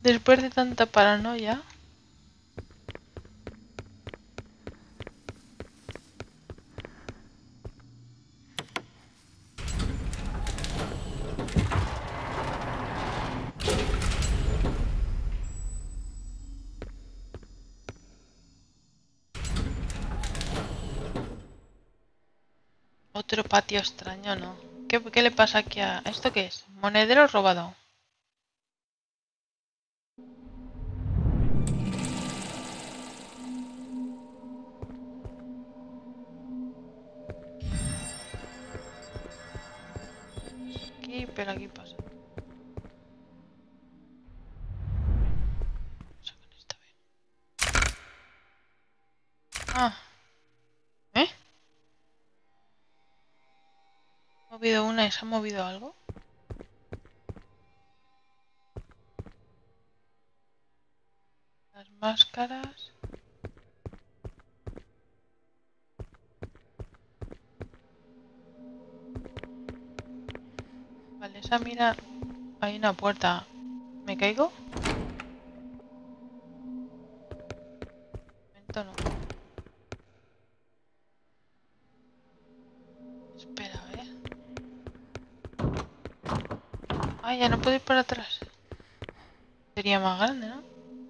Después de tanta paranoia. Otro patio extraño, ¿no? ¿Qué le pasa aquí a... ¿Esto qué es? Monedero robado. Aquí, pero aquí pasa. Eso que no está bien. Ah. ¿Eh? ¿He movido una y se ha movido algo? Las máscaras. Vale, esa mira... Hay una puerta. ¿Me caigo? Momento no. Espera, Ay, ya no puedo ir para atrás. Sería más grande, ¿no?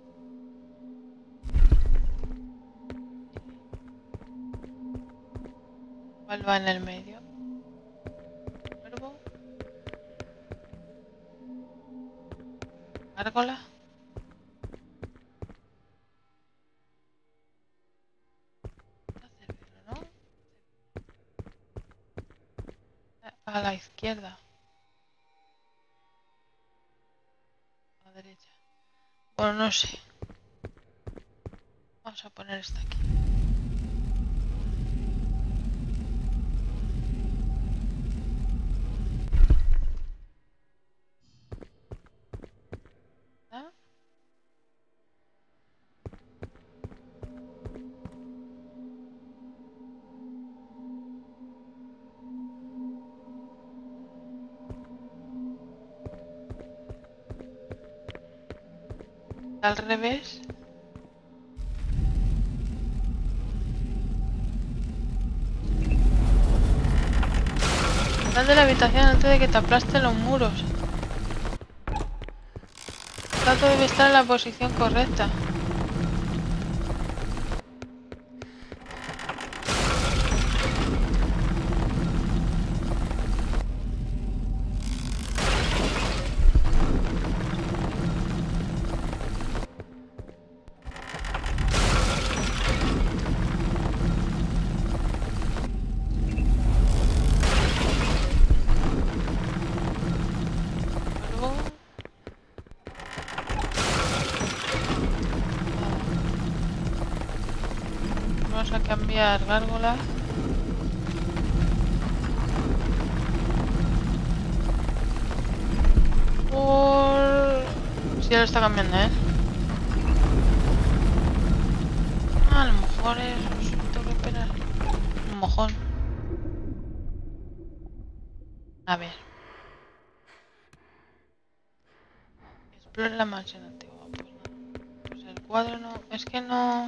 ¿Cuál va en el medio? Cuervo. Gárgola. ¿No? A la izquierda. A la derecha. Bueno, no sé. Vamos a poner esta aquí. ¿Ah? Al revés. Sal de la habitación antes de que te aplasten los muros. El gato debe estar en la posición correcta. Luego... Vamos a cambiar gárgola. Por... Sí, ya lo está cambiando, A lo mejor es... Tengo que esperar. Un mojón. A ver. Explora la mansión antigua. Pues no. Pues el cuadro no... Es que no...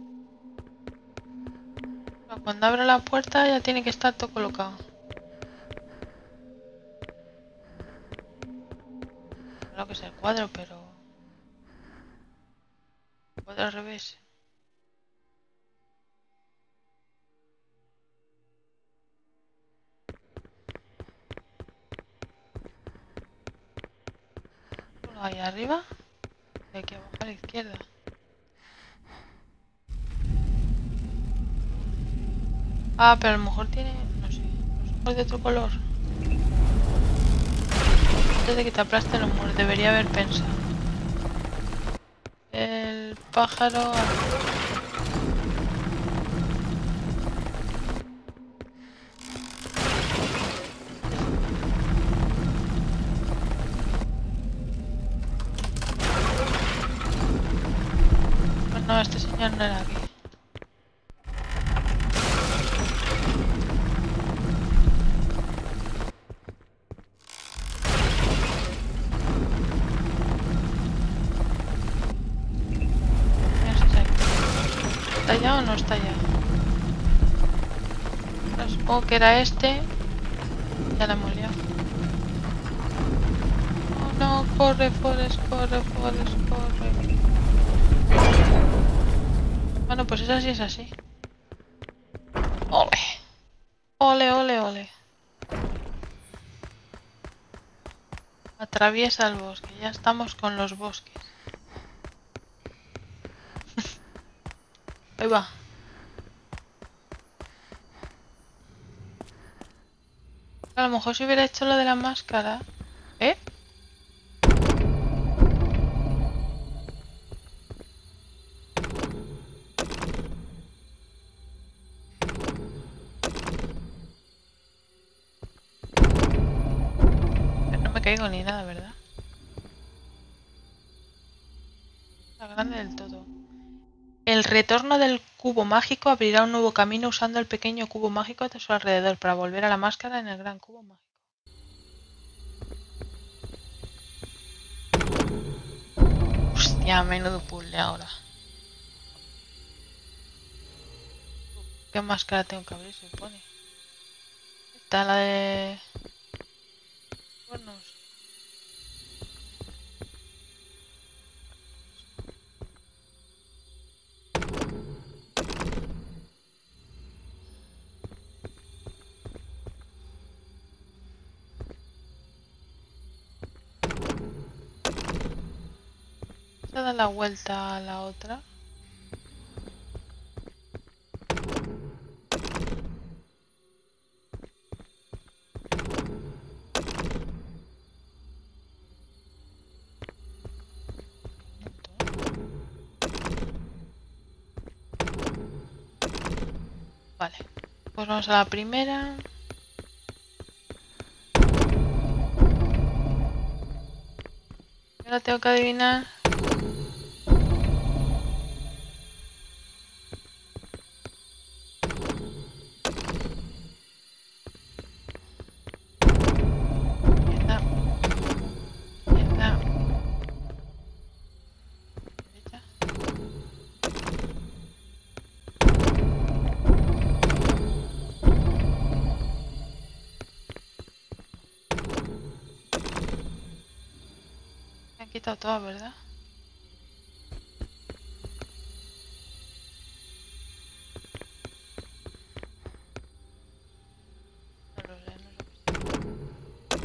Cuando abro la puerta ya tiene que estar todo colocado. Claro que es el cuadro, pero... El cuadro al revés. Ahí arriba. Y aquí abajo a la izquierda. Ah, pero a lo mejor tiene... No sé. Los ojos de otro color. Antes de que te aplasten los muros. Debería haber pensado. El pájaro... Pues no, este señor no era aquí. ¿Está ya o no está ya? No, supongo que era este. Ya la hemos liado. Oh no, corre, Forest, corre, Forest, corre. Bueno, pues esa sí es así. Ole. Ole, ole, ole. Atraviesa el bosque. Ya estamos con los bosques. Ahí va. A lo mejor si hubiera hecho lo de la máscara. ¿Eh? No me caigo ni nada, ¿verdad? La grande del todo. El retorno del cubo mágico abrirá un nuevo camino usando el pequeño cubo mágico de su alrededor para volver a la máscara en el gran cubo mágico. Hostia, menudo puzzle ahora. ¿Qué máscara tengo que abrir? Se pone. Está la de... cuernos. Se da la vuelta a la otra. Vale. Pues vamos a la primera. Ahora tengo que adivinar. Izquierda. Izquierda. Derecha. Me han quitado todas, ¿verdad? No lo sé, no lo sé.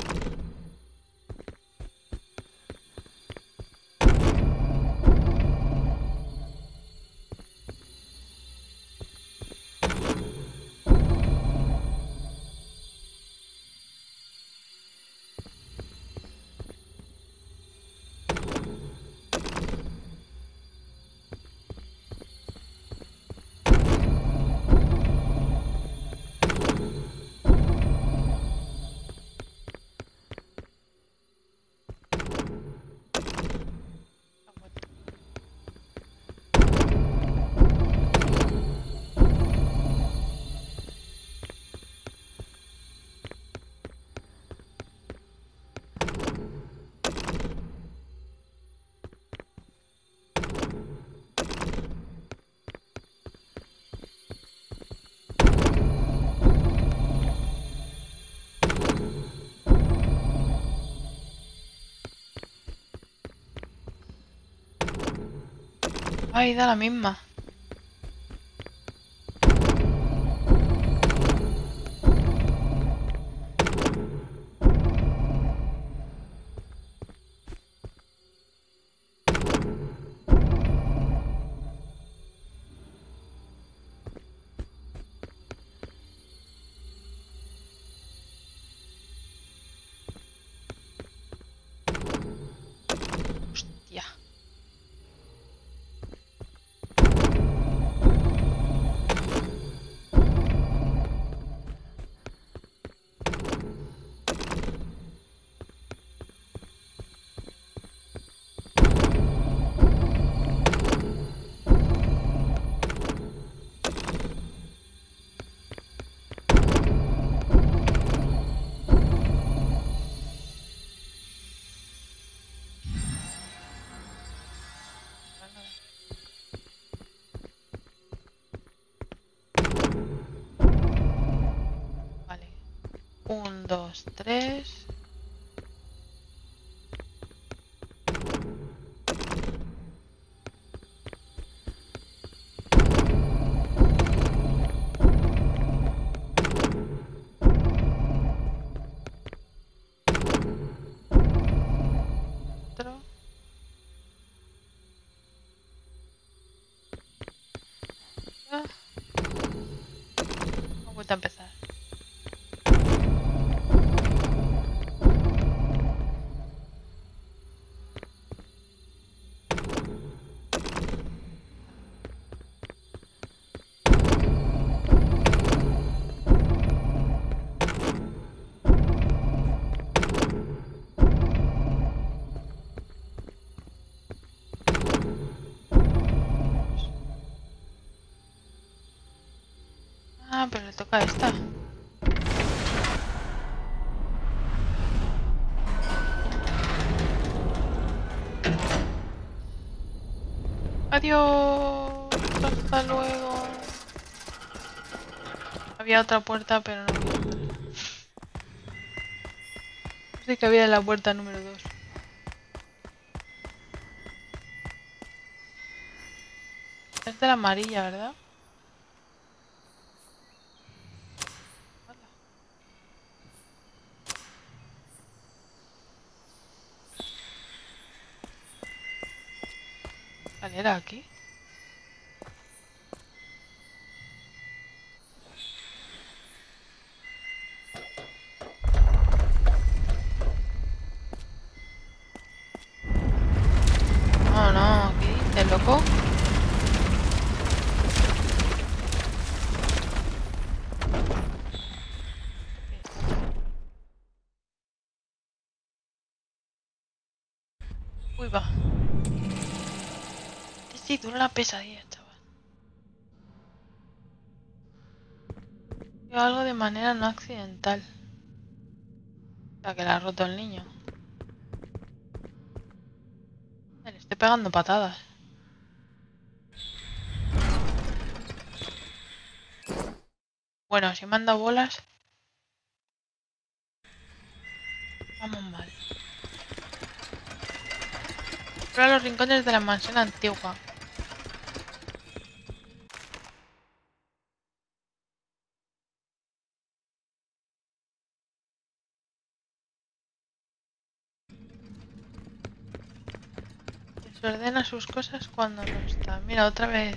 Ay, da la misma. Hostia. 2, 3. A empezar. Ah, pero le toca a esta. Adiós. Hasta luego. Había otra puerta, pero no había otra. Sí que había la puerta número 2. Es de la amarilla, ¿verdad? ¿Cuál era aquí? No, no, ¿qué dices, loco? Uy, va. Sí, dura la pesadilla, chaval. Yo algo de manera no accidental. O sea, que la ha roto el niño. Le estoy pegando patadas. Bueno, si me han dado bolas... Vamos mal. Explora los rincones de la mansión antigua. Desordena sus cosas cuando no está. Mira, otra vez.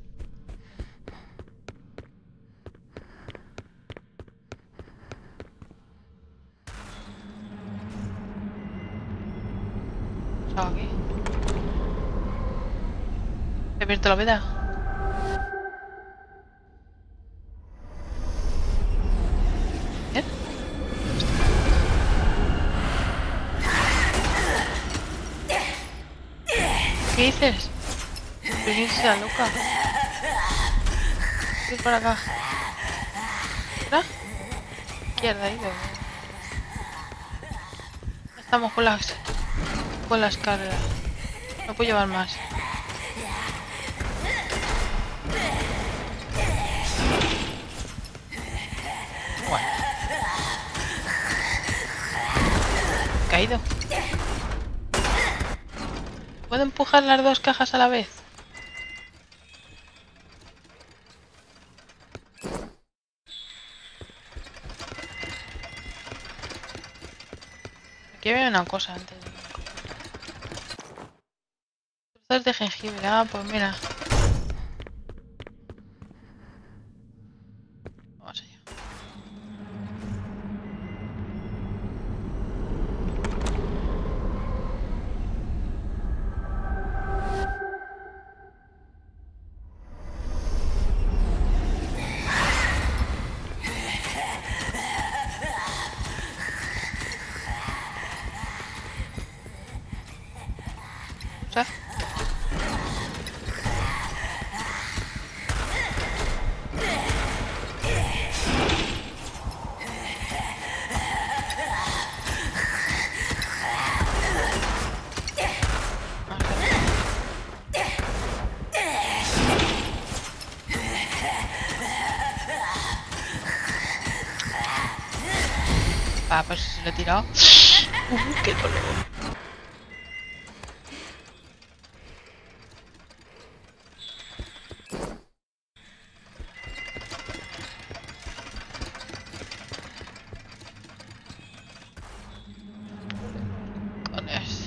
¿Qué hago aquí? He abierto la veda. ¿Bien? ¿Qué dices? Princesa loca. Voy para acá. ¿Verdad? Izquierda, ahí veo. Estamos con las cargas. No puedo llevar más. Bueno. He caído. ¿Puedo empujar las dos cajas a la vez? Aquí había una cosa antes. Trozos de jengibre. Ah, pues mira. Vamos allá. Ah, pues se lo he tirado. ¡Qué dolor! Cojones.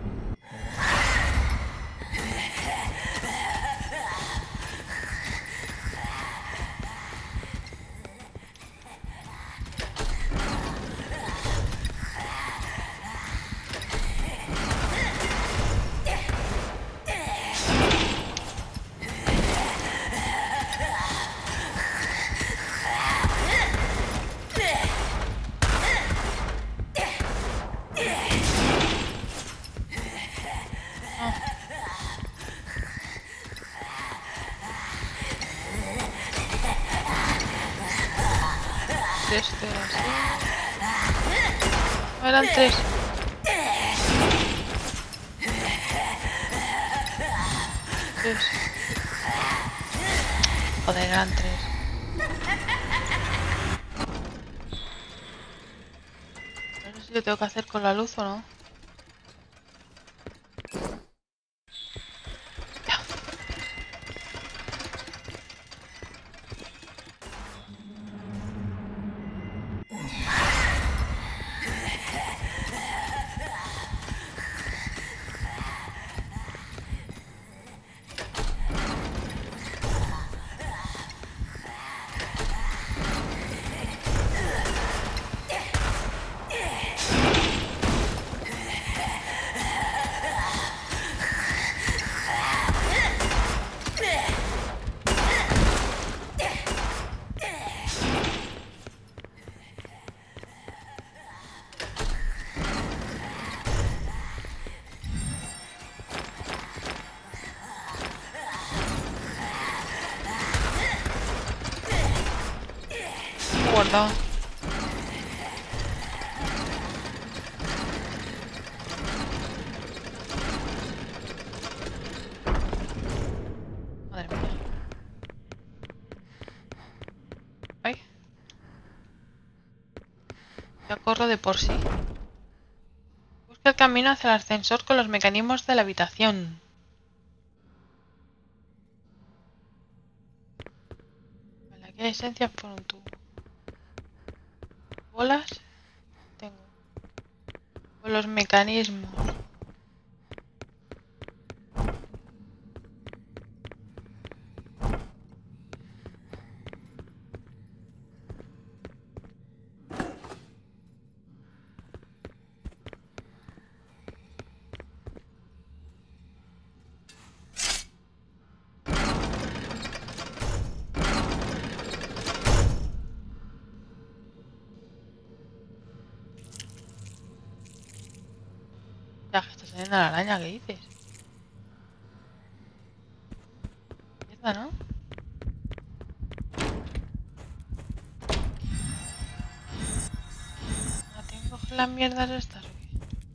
Este era así. No eran tres. Tres. Joder, eran tres. No sé si lo tengo que hacer con la luz o no. Guardado. Madre mía. Ay. Ya corro de por sí. Busca el camino hacia el ascensor con los mecanismos de la habitación. Vale, aquí hay esencias por un tubo. Bolas. Tengo. Con los mecanismos. Ya que está saliendo la araña, ¿qué dices? Esta, ¿no? ¿No tengo que coger las mierdas estas o qué?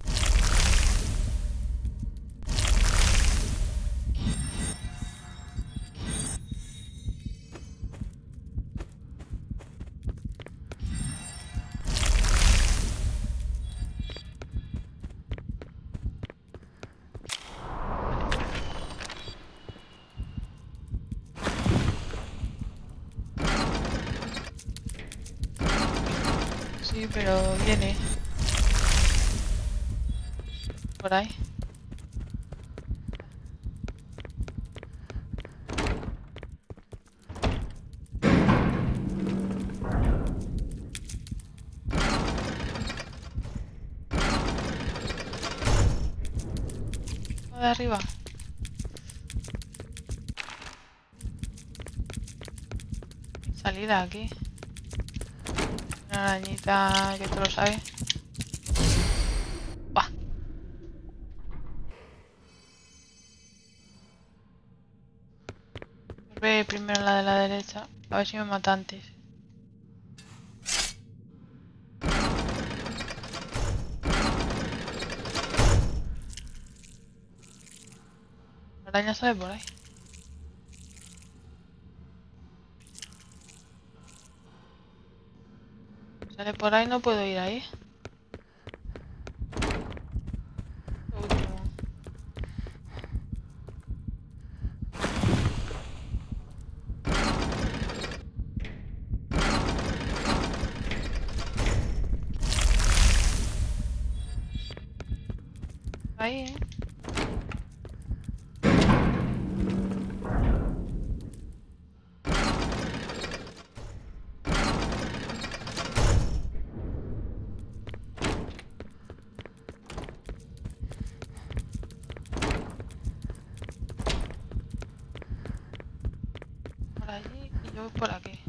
Sí, pero viene. Por ahí. De arriba. Salida aquí. Una arañita que tú lo sabes. ¡Buah! Pues ve primero la de la derecha. A ver si me mata antes. La araña sale por ahí. Sale por ahí, no puedo ir ahí. Lo último. Ahí, ¿eh? Por allí y yo voy por aquí.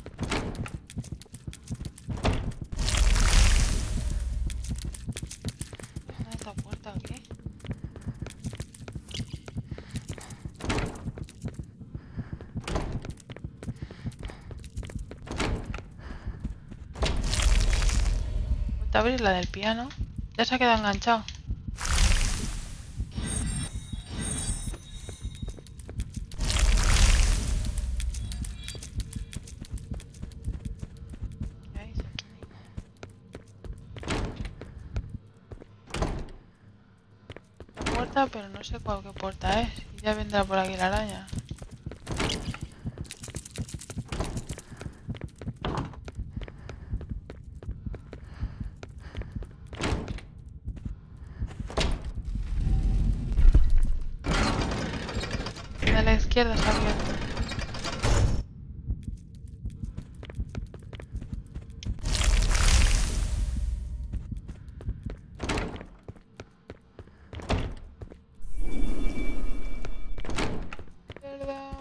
¿Dónde está esta puerta aquí? Vuelta a abrir la del piano. Ya se ha quedado enganchado. Ahí se pone. La puerta, pero no sé cuál qué puerta es. Y ya vendrá por aquí la araña. De la izquierda se ha abierto. Izquierda.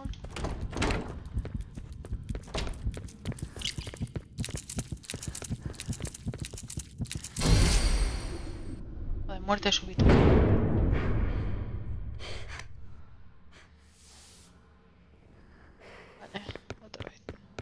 O de muerte súbita. Vale, otra vez.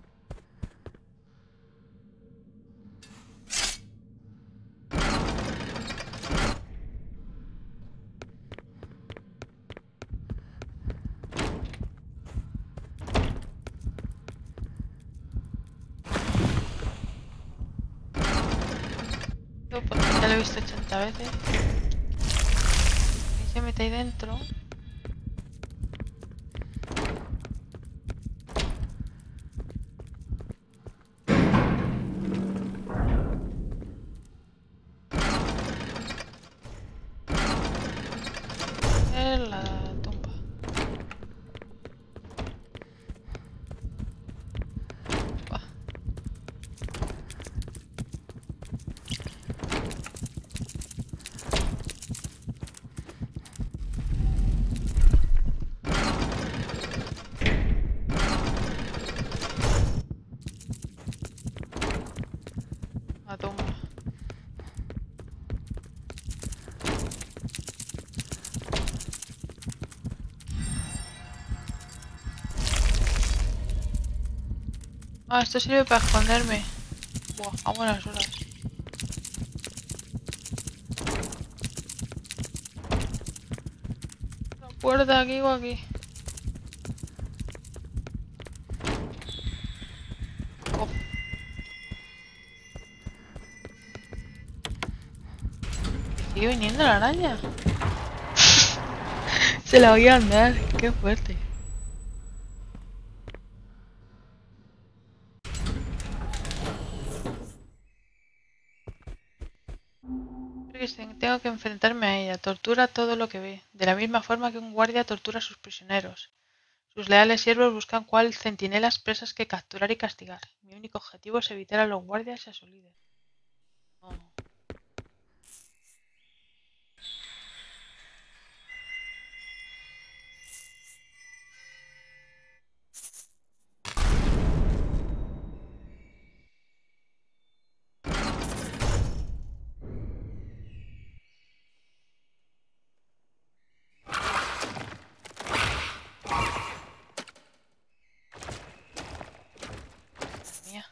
Yo, porque ya lo he visto 80 veces. Y se mete ahí dentro. En la tumba. Buah. La tumba. Ah, esto sirve para esconderme. Buah, a buenas horas. La puerta aquí o aquí. Oh, sigue viniendo la araña. Se la voy a andar. Qué fuerte. Tengo que enfrentarme a ella. Tortura todo lo que ve, de la misma forma que un guardia tortura a sus prisioneros. Sus leales siervos buscan cual centinelas presas que capturar y castigar. Mi único objetivo es evitar a los guardias y a su líder. Oh. Mía.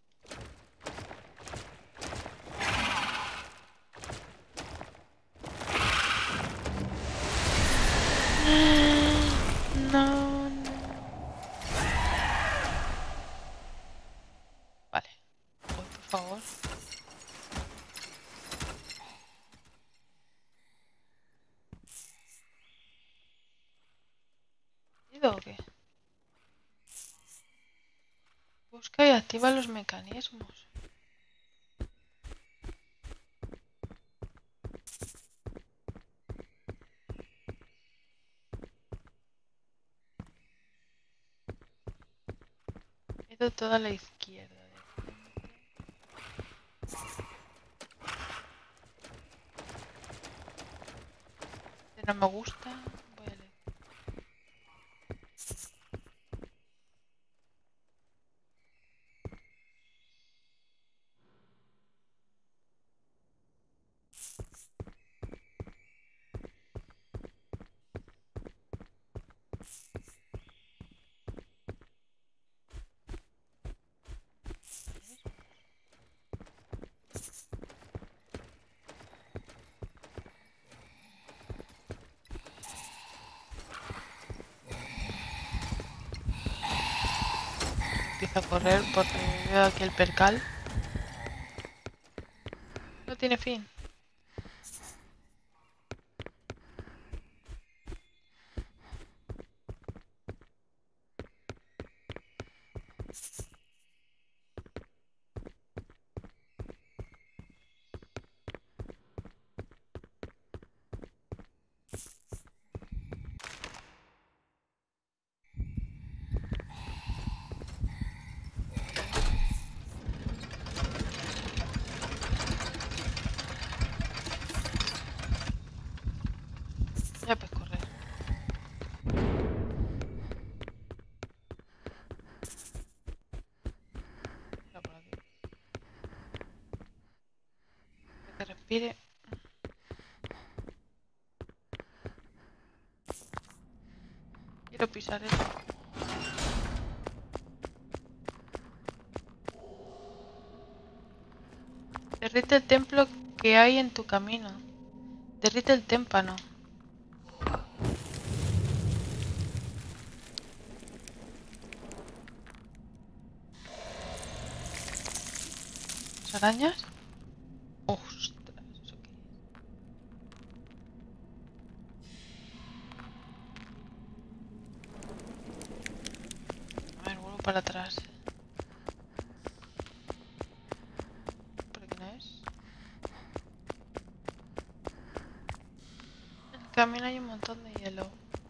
No, no. Vale. Voy, por favor. rápido o qué? Busca y activa los mecanismos. He ido toda a la izquierda. Si no me gusta, voy a leer. Empiezo a correr porque veo aquí el percal. No tiene fin. Ya puedes correr. Mira por aquí. Que respire. Quiero pisar eso. Derrite el templo que hay en tu camino. Derrite el témpano. ¿Las arañas? Ostras, ¿eso qué es? A ver, vuelvo para atrás. ¿Por aquí no es? En el camino hay un montón de hielo.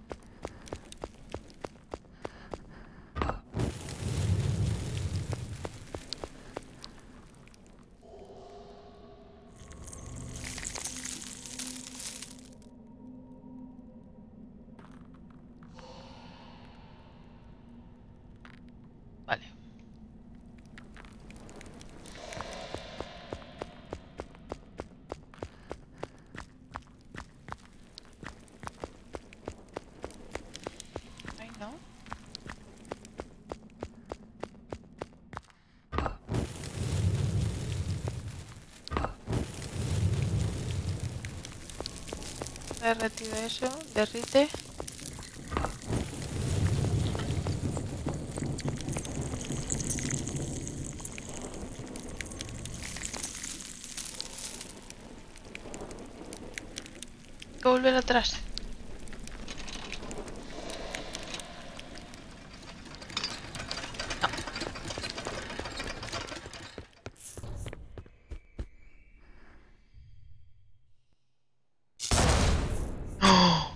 Vale. Ay, no. Derretido eso. Derrite. Hay que volver atrás. ¡Oh!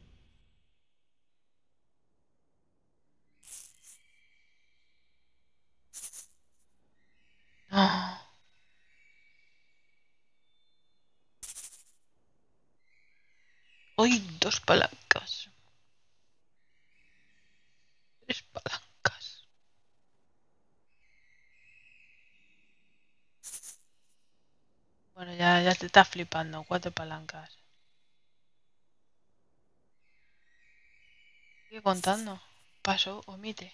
¡Oh! ¡Uy! Dos palancas. Tres palancas. Bueno, ya te está flipando. Cuatro palancas. Sigue contando. Paso, omite.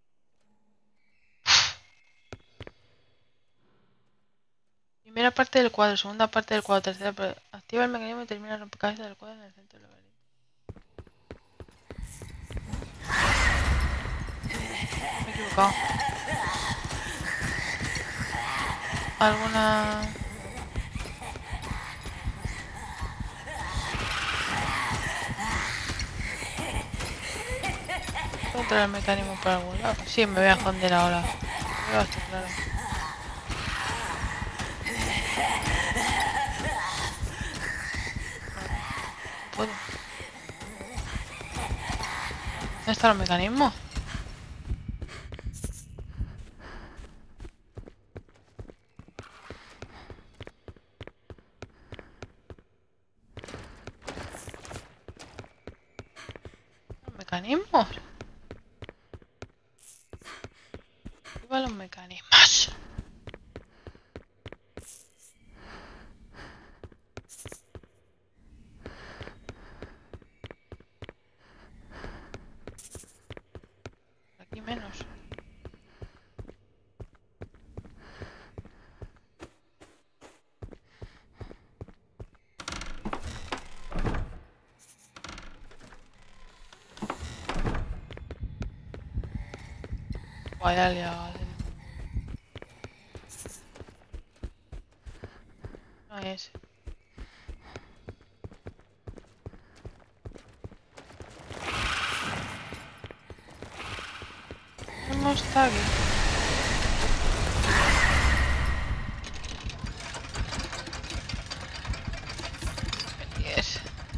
Primera parte del cuadro, segunda parte del cuadro, tercera parte. Activa el mecanismo y termina el rompecabezas del cuadro en el centro del laberinto. Me he equivocado. ¿Alguna...? Encontrar el mecanismo por algún lado. Sí, me voy a esconder ahora. Me va a estar claro. No puedo. ¿Dónde está el mecanismo? ¿Los mecanismos? Viva los mecanismos. Aquí menos. Vaya liado. No es. ¿Cómo está aquí? Yes.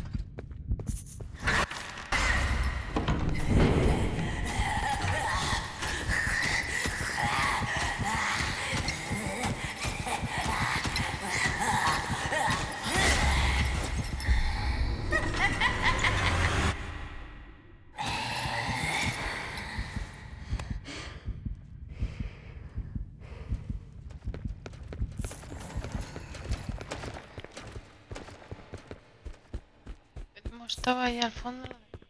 ¿Cómo estaba ahí al fondo?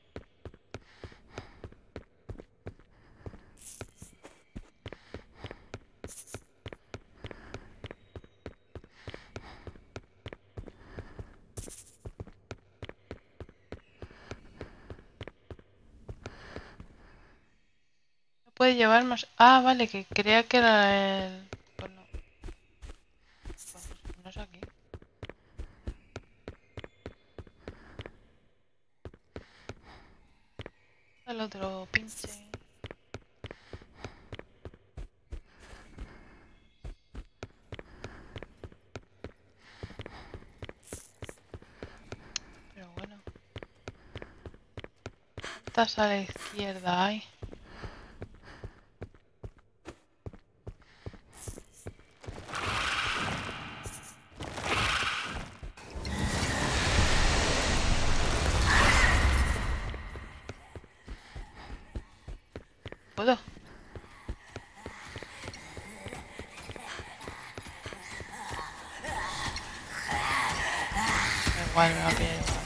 No puede llevar más. Ah, vale, que creía que era el. Pues no. Pues no es aquí. El otro pinche. Pero bueno. ¿Cuántas a la izquierda hay? ¿Puedo? Da igual, me va a pillar igual.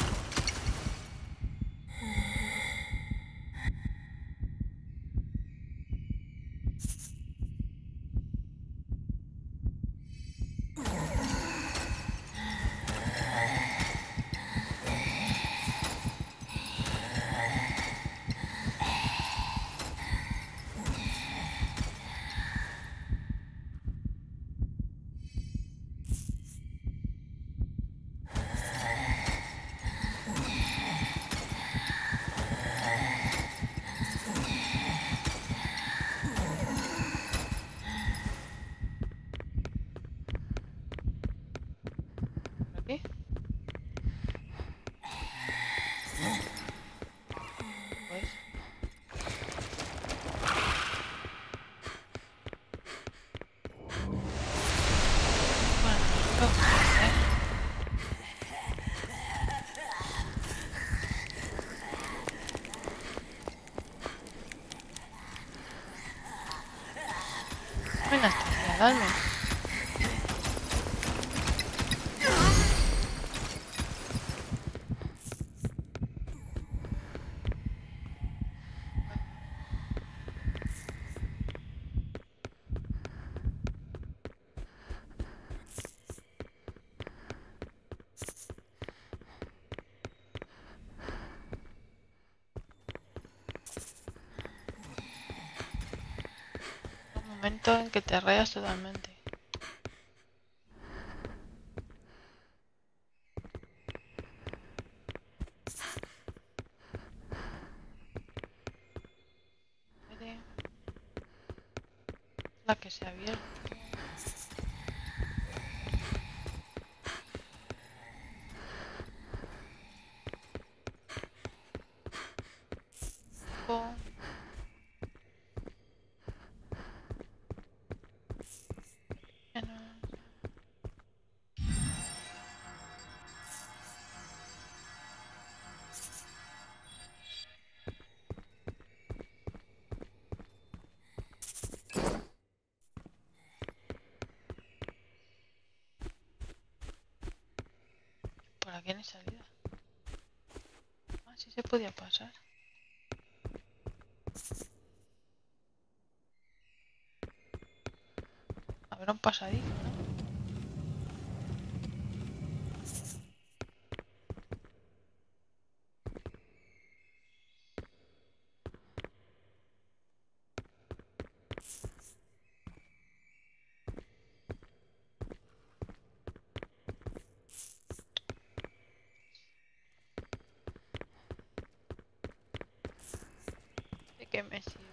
¿Por aquí? Pues. Bueno, ¿eh? Venga, hasta aquí, darme. Un momento en que te rayas totalmente. la que se ha abierto. Oh. Ya no. Por aquí no hay salida. Ah, sí se podía pasar. Habrá un pasadizo, ¿no? ¿De qué me sirve?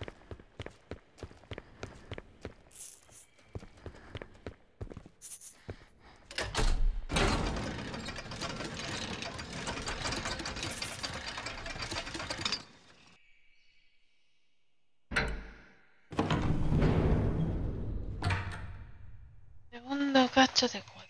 Segundo cacho de 4.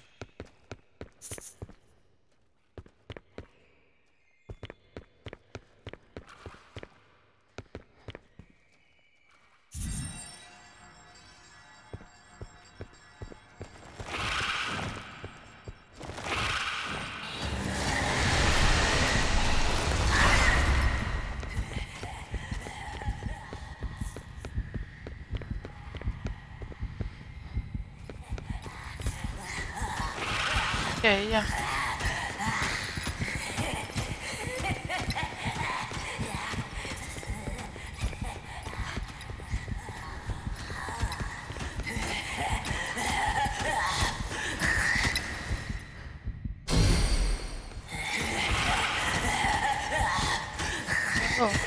Que ya. Oh.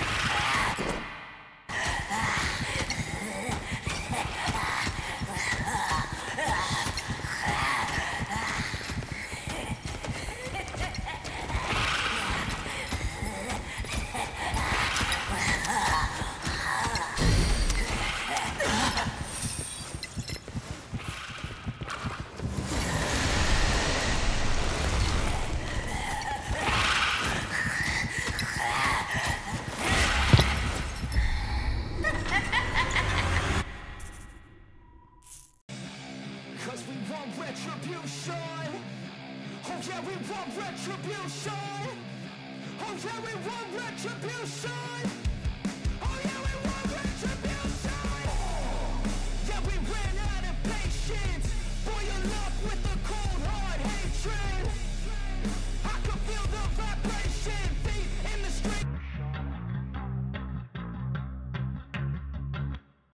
Cause we want retribution. Oh yeah, we want retribution. Oh yeah, we want retribution.